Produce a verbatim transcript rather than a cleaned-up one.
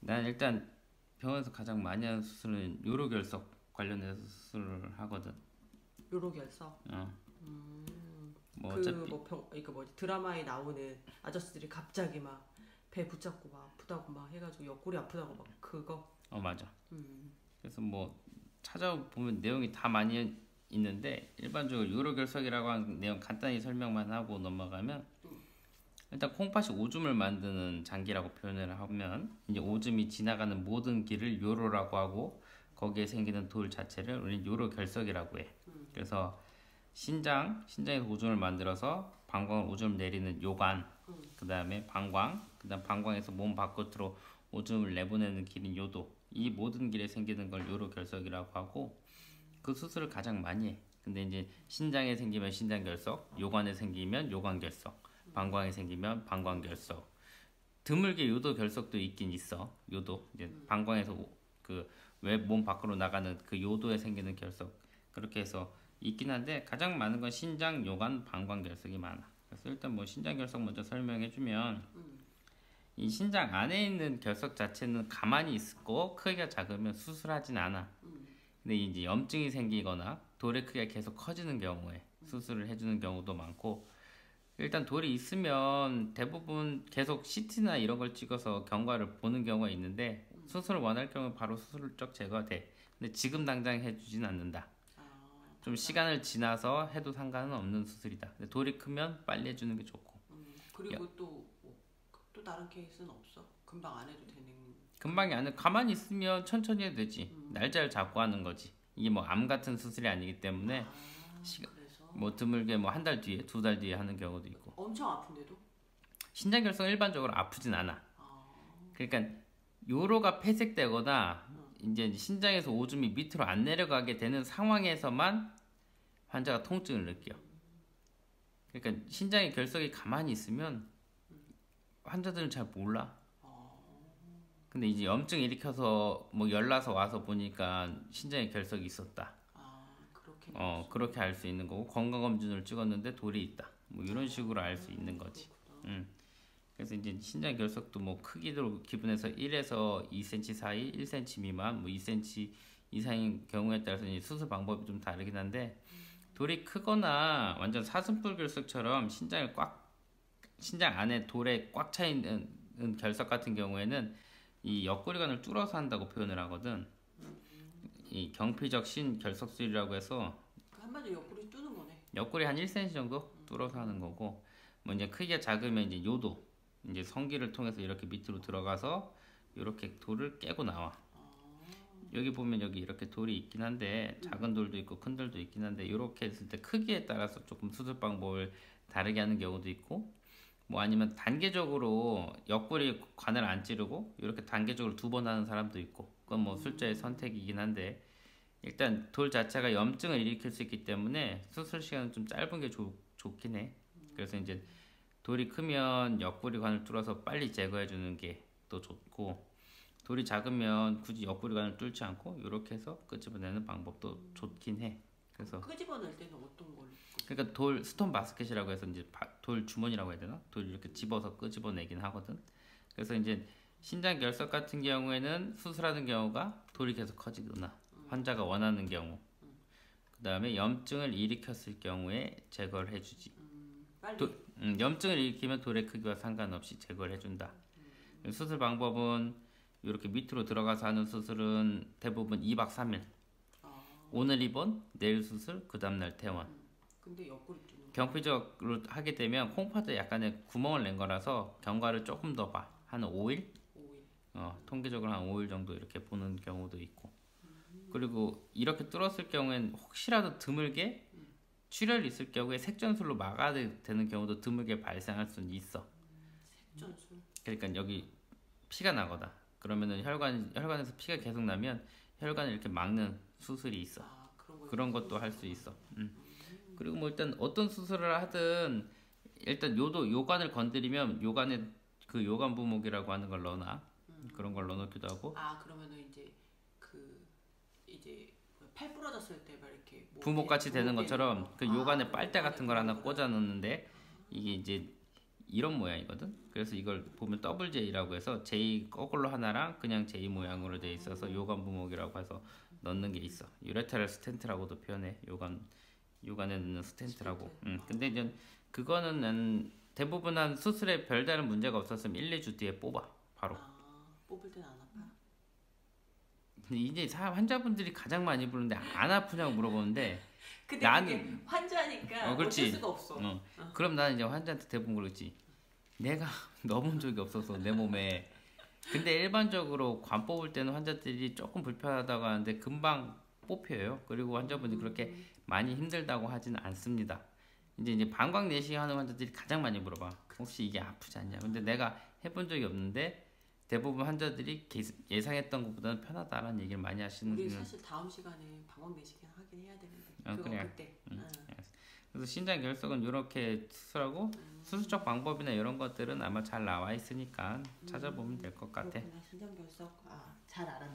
난 일단 병원에서 가장 많이 하는 수술은 요로결석 관련해서 수술을 하거든. 요로결석. 어, 음, 뭐 그 어차피 뭐 병, 이거 뭐지 드라마에 나오는 아저씨들이 갑자기 막 배 붙잡고 막 아프다고 막 해가지고 옆구리 아프다고 막 그거. 어 맞아. 음, 그래서 뭐 찾아보면 내용이 다 많이 있는데 일반적으로 요로결석이라고 하는 내용 간단히 설명만 하고 넘어가면 일단 콩팥이 오줌을 만드는 장기라고 표현을 하면 이제 오줌이 지나가는 모든 길을 요로라고 하고 거기에 생기는 돌 자체를 우리는 요로결석이라고 해. 그래서 신장, 신장에서 오줌을 만들어서 방광을 오줌을 내리는 요관, 그 다음에 방광, 그 다음 방광에서 몸 바깥으로 오줌을 내보내는 길인 요도. 이 모든 길에 생기는 걸 요로결석이라고 하고 그 수술을 가장 많이 해. 근데 이제 신장에 생기면 신장결석, 요관에 생기면 요관결석, 방광에 생기면 방광결석. 드물게 요도결석도 있긴 있어. 요도 이제 방광에서 그 외 몸 밖으로 나가는 그 요도에 생기는 결석 그렇게 해서 있긴 한데 가장 많은 건 신장, 요관, 방광결석이 많아. 그래서 일단 뭐 신장결석 먼저 설명해주면 이 신장 안에 있는 결석 자체는 가만히 있고 크기가 작으면 수술하진 않아. 근데 이제 염증이 생기거나 돌의 크기가 계속 커지는 경우에 수술을 해주는 경우도 많고 일단 돌이 있으면 대부분 계속 씨티나 이런 걸 찍어서 경과를 보는 경우가 있는데 수술을 원할 경우 바로 수술적 제거가 돼. 근데 지금 당장 해주진 않는다. 아, 좀 당장. 시간을 지나서 해도 상관은 없는 수술이다. 근데 돌이 크면 빨리 해주는 게 좋고. 음, 야, 그리고 또 뭐, 또 다른 케이스는 없어? 금방 안 해도 되는 그런 금방이 거? 아니라 가만히 있으면 천천히 해도 되지. 날짜를 잡고 하는 거지. 이게 뭐 암 같은 수술이 아니기 때문에 아, 시간 그래서 뭐 드물게 뭐 한 달 뒤에 두 달 뒤에 하는 경우도 있고. 엄청 아픈데도? 신장결석은 일반적으로 아프진 않아. 아, 그러니까 요로가 폐색되거나 어, 이제 신장에서 오줌이 밑으로 안 내려가게 되는 상황에서만 환자가 통증을 느껴. 그러니까 신장의 결석이 가만히 있으면 환자들은 잘 몰라. 근데 이제 염증 일으켜서 뭐 열나서 와서 보니까 신장에 결석이 있었다. 아, 그렇게는 알 어 수 그렇게 있는. 알 수 있는 거고 건강검진을 찍었는데 돌이 있다. 뭐 이런 식으로 알 수 있는 음, 거지. 그렇구나. 음. 그래서 이제 신장 결석도 뭐 크기도 기준에서 일에서 이 센티미터 사이, 일 센티미터 미만, 뭐 이 센티미터 이상인 경우에 따라서 이제 수술 방법이 좀 다르긴 한데 돌이 크거나 완전 사슴뿔 결석처럼 신장을 꽉 신장 안에 돌에 꽉 차 있는 결석 같은 경우에는 이 옆구리관을 뚫어서 한다고 표현을 하거든. 이 경피적 신결석술이라고 해서 그 한마디로 옆구리 뚫는 거네. 옆구리 한 일 센티미터 정도 뚫어서 하는 거고 뭐 이제 크기가 작으면 이제 요도 이제 성기를 통해서 이렇게 밑으로 들어가서 이렇게 돌을 깨고 나와. 여기 보면 여기 이렇게 돌이 있긴 한데 작은 돌도 있고 큰 돌도 있긴 한데 이렇게 했을 때 크기에 따라서 조금 수술 방법을 다르게 하는 경우도 있고 뭐 아니면 단계적으로 옆구리 관을 안 찌르고 이렇게 단계적으로 두 번 하는 사람도 있고 그건 뭐 술자의 선택이긴 한데 일단 돌 자체가 염증을 일으킬 수 있기 때문에 수술 시간은 좀 짧은 게 좋, 좋긴 해. 그래서 이제 돌이 크면 옆구리관을 뚫어서 빨리 제거해 주는 게 또 좋고 돌이 작으면 굳이 옆구리관을 뚫지 않고 이렇게 해서 끄집어내는 방법도 좋긴 해. 그럼 그래서 끄집어낼 때는 어떤 걸로 끄집어? 그러니까 돌 스톤 바스켓이라고 해서 이제 바- 돌 주머니라고 해야 되나? 돌 이렇게 집어서 끄집어내긴 하거든. 그래서 이제 신장 결석 같은 경우에는 수술하는 경우가 돌이 계속 커지거나 환자가 원하는 경우 그 다음에 염증을 일으켰을 경우에 제거를 해주지. 음, 빨리. 도, 음, 염증을 일으키면 돌의 크기와 상관없이 제거를 해준다. 수술 방법은 이렇게 밑으로 들어가서 하는 수술은 대부분 이 박 삼 일. 아, 오늘 입원, 내일 수술, 그 다음날 퇴원. 근데 옆구리 뚫는 거. 경피적으로 하게 되면 콩팥에 약간의 구멍을 낸 거라서 경과를 조금 더 봐. 한 오 일? 오 일. 어, 통계적으로 한 오 일 정도 이렇게 보는 경우도 있고. 그리고 이렇게 뚫었을 경우엔 혹시라도 드물게 출혈이 있을 경우에 색전술로 막아야 되는 경우도 드물게 발생할 수는 있어. 색전술. 그러니까 여기 피가 나거나 그러면은 혈관 혈관에서 피가 계속 나면 혈관을 이렇게 막는 수술이 있어. 아, 그런 거 그런 것도 할 수 있어. 음. 그리고 뭐 일단 어떤 수술을 하든 일단 요도 요관을 건드리면 요관에 그 요관 부목이라고 하는 걸 넣어놔. 그런 걸 넣어놓기도 하고 아, 그러면은 이제 그 이제 팔 부러졌을 때 막 이렇게 목에 부목같이 되는 부목되는 것처럼 거. 그 아, 요관에 그 빨대 요관에 같은 걸 그런 하나 거를. 꽂아 놓는데 이게 이제 이런 모양이거든. 그래서 이걸 보면 더블 J라고 해서 J 거꾸로 하나랑 그냥 J 모양으로 돼 있어서 요관 부목이라고 해서 넣는 게 있어. 유레테럴 스텐트라고도 표현해. 요관 요관에 넣는 스텐트라고. 스텐트. 음. 근데 이제 그거는 난 대부분 한 수술에 별다른 문제가 없었으면 일, 이 주 뒤에 뽑아. 바로. 아, 뽑을 때는 안 아파? 근데 이제 사- 환자분들이 가장 많이 부르는데 안 아프냐고 물어보는데 근데 나는- 그게 환자니까 어, 그렇지. 어쩔 수가 없어. 어. 그럼 나는 이제 환자한테 대부분 그러지. 내가 넣어본 적이 없어서 내 몸에. 근데 일반적으로 관 뽑을 때는 환자들이 조금 불편하다고 하는데 금방 뽑혀요. 그리고 환자분들이 그렇게 많이 힘들다고 하지는 않습니다. 이제 이제 방광 내시하는 환자들이 가장 많이 물어봐. 혹시 이게 아프지 않냐? 근데 내가 해본 적이 없는데 대부분 환자들이 게- 예상했던 것보다는 편하다라는 얘기를 많이 하시는. 우리 사실 다음 시간에 방광 내시경 하긴 해야 되는데 어, 그거 그래. 그때. 응. 응. 그래서 신장 결석은 이렇게 수술하고 수술적 방법이나 이런 것들은 아마 잘 나와 있으니까 찾아보면 될 것 같아. 그렇구나. 신장 결석. 아, 잘 알았네.